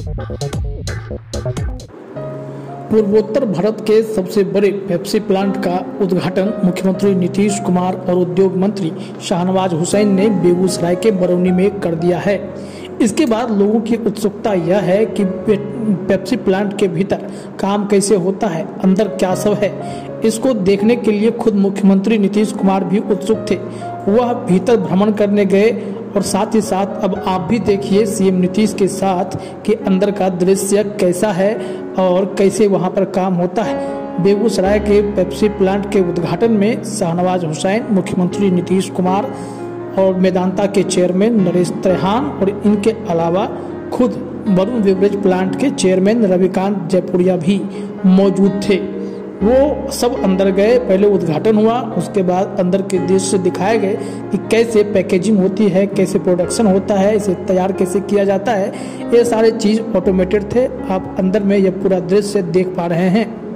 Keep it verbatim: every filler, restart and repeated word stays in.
पूर्वोत्तर भारत के सबसे बड़े पेप्सी प्लांट का उद्घाटन मुख्यमंत्री नीतीश कुमार और उद्योग मंत्री शाहनवाज हुसैन ने बेगूसराय के बरौनी में कर दिया है। इसके बाद लोगों की उत्सुकता यह है कि पेप्सी प्लांट के भीतर काम कैसे होता है, अंदर क्या सब है। इसको देखने के लिए खुद मुख्यमंत्री नीतीश कुमार भी उत्सुक थे। वह भीतर भ्रमण करने गए और साथ ही साथ अब आप भी देखिए सीएम नीतीश के साथ कि अंदर का दृश्य कैसा है और कैसे वहां पर काम होता है। बेगूसराय के पेप्सी प्लांट के उद्घाटन में शाहनवाज हुसैन, मुख्यमंत्री नीतीश कुमार और मेदांता के चेयरमैन नरेश त्रेहान और इनके अलावा खुद वरुण बेवरेज प्लांट के चेयरमैन रविकांत जयपुरिया भी मौजूद थे। वो सब अंदर गए, पहले उद्घाटन हुआ, उसके बाद अंदर के दृश्य दिखाए गए कि कैसे पैकेजिंग होती है, कैसे प्रोडक्शन होता है, इसे तैयार कैसे किया जाता है। ये सारे चीज़ ऑटोमेटेड थे। आप अंदर में ये पूरा दृश्य देख पा रहे हैं।